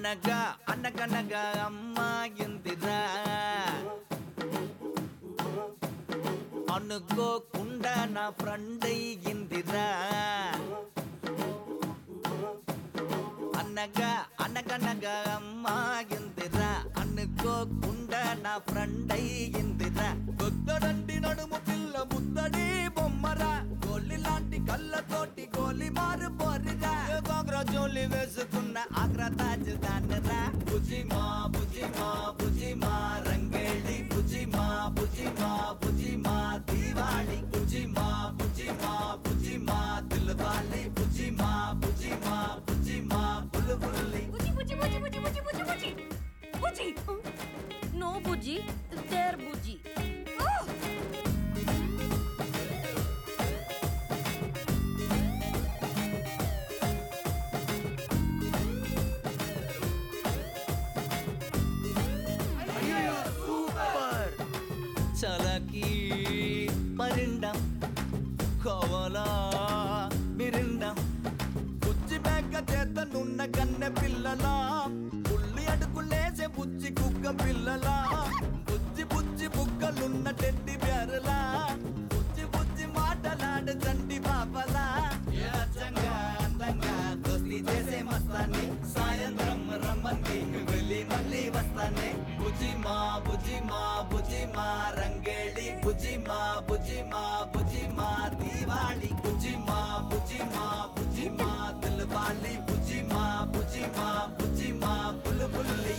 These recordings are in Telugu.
అనగా అనగనగా అమ్మాయిందిరా అనుకోకుండా నా ఫ్రెండ్ అయ్యిందిరా అనగా అనగనగా అమ్మాయిందిరా అనుకోకుండా నా ఫ్రెండ్ అయ్యిందిరా బుద్ధడంటి నడుము పిల్ల బుద్ధడి బొమ్మరా గోలి లాంటి కళ్ళతోటి గోలి మారు పోరిరా గోగ్ర జోలి వేసుకున్న ఆగ్రా తాజ్ దానరా బుజిమా బుజిమా బుజిమా రంగేళి బుజిమా బుజిమా బుజిమా దీవాళి బుజిమా బుజిమా బుజిమా దిల్వాలి బుజిమా బుజిమా బుజిమా బుల్బుల్లి బుజ్జి బుజ్జి బుజ్జి బుజ్జి బుజ్జి బుజ్జి బుజ్జి బుజ్జి నో బుజ్జి దేర్ బుజ్జి సూపర్ చలకి పరిండం కోవలా మిరిండం బుజ్జి మేక చేతనున్న కన్నె పిల్లలా పుల్లి అడుగులేసే బుజ్జి కుక్క పిల్లలా బుజ్జి బుజ్జి బుక్కలున్న టెడ్డి బేరలా బుజ్జి బుజ్జి మాటలాడు చంటి పాపలా అచ్చంగా అందంగా దోస్తి చేసే మస్తాన్ని సాయంత్రం రమ్మంది వెళ్ళి మళ్ళీ వస్తానే బుజిమా బుజిమా బుజిమా రంగేళి బుజిమా బుజిమా బుజిమా దీవాళి బుజిమా బుజిమా బుజిమా దిల్వాలి బుజిమా బుజిమా బుజిమా బుల్బుల్లి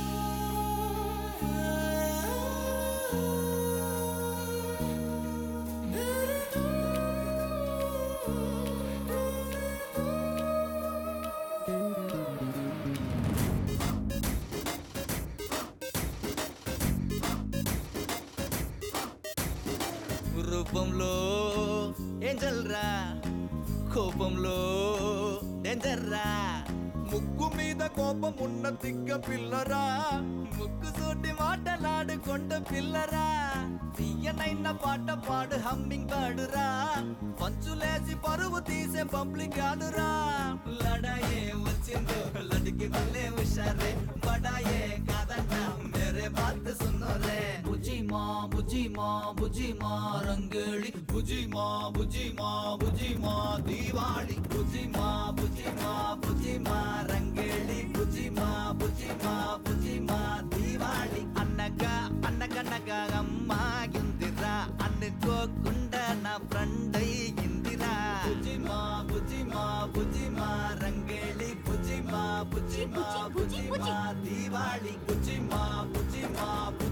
రూపంలో ఏంజల్రా కోపంలో డేంజర్రా ముగ్గు మీద కోపం ఉన్న తిక్క పిల్లరా ముగ్గు సూటి మాటలాడుకొండ పిల్లరా తీయనైన పాట పాడు హమ్మింగ్ పాడురా పంచులేసి పరువు తీసే పబ్లిక్ కాదురా లడాయే వచ్చిందో లడికి వల్లే హుషారే బడాయే కాదంట మేరే బాత్ సున్నోరే బుజిమా బుజిమా బుజిమా రంగేళి బుజిమా బుజిమా బుజిమా దీవాళి బుజిమా బుజిమా బుజిమా రంగేళి బుజిమా బుజిమా బుజిమా దీవాళి అనగా అనగనగా అమ్మాయిందిరా అనుకోకుండా నా ఫ్రెండ్ అయ్యిందిరా బుజిమా బుజిమా బుజిమా రంగేళి బుజిమా బుజిమా బుజిమా దీవాళి బుజిమా బుజిమా